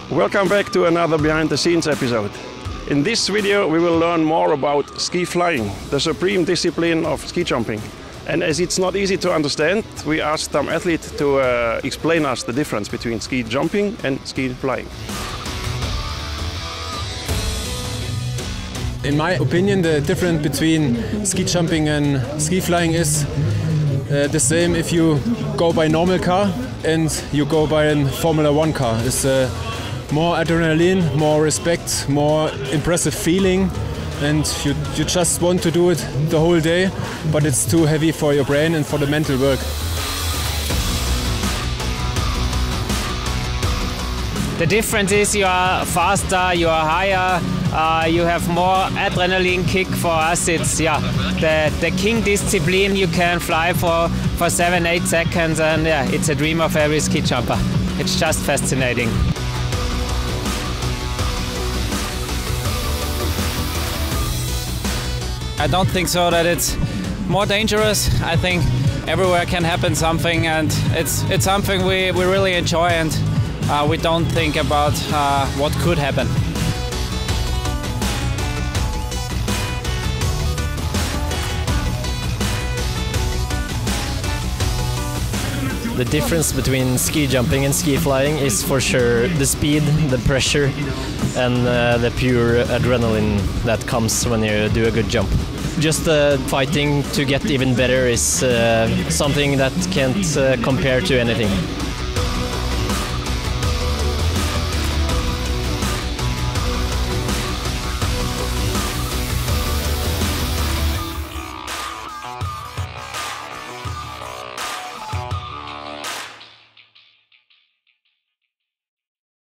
Welcome back to another behind the scenes episode. In this video we will learn more about ski flying, the supreme discipline of ski jumping. And as it's not easy to understand, we asked some athlete to explain us the difference between ski jumping and ski flying. In my opinion, the difference between ski jumping and ski flying is the same if you go by normal car and you go by a Formula 1 car. It's more adrenaline, more respect, more impressive feeling, and you just want to do it the whole day, but it's too heavy for your brain and for the mental work. The difference is you are faster, you are higher, you have more adrenaline kick. For us it's the king discipline. You can fly for 7-8 seconds, and it's a dream of every ski jumper. It's just fascinating. I don't think so that it's more dangerous. I think everywhere can happen something, and it's something we really enjoy, and we don't think about what could happen. The difference between ski jumping and ski flying is for sure the speed, the pressure, and the pure adrenaline that comes when you do a good jump. Just fighting to get even better is something that can't compare to anything.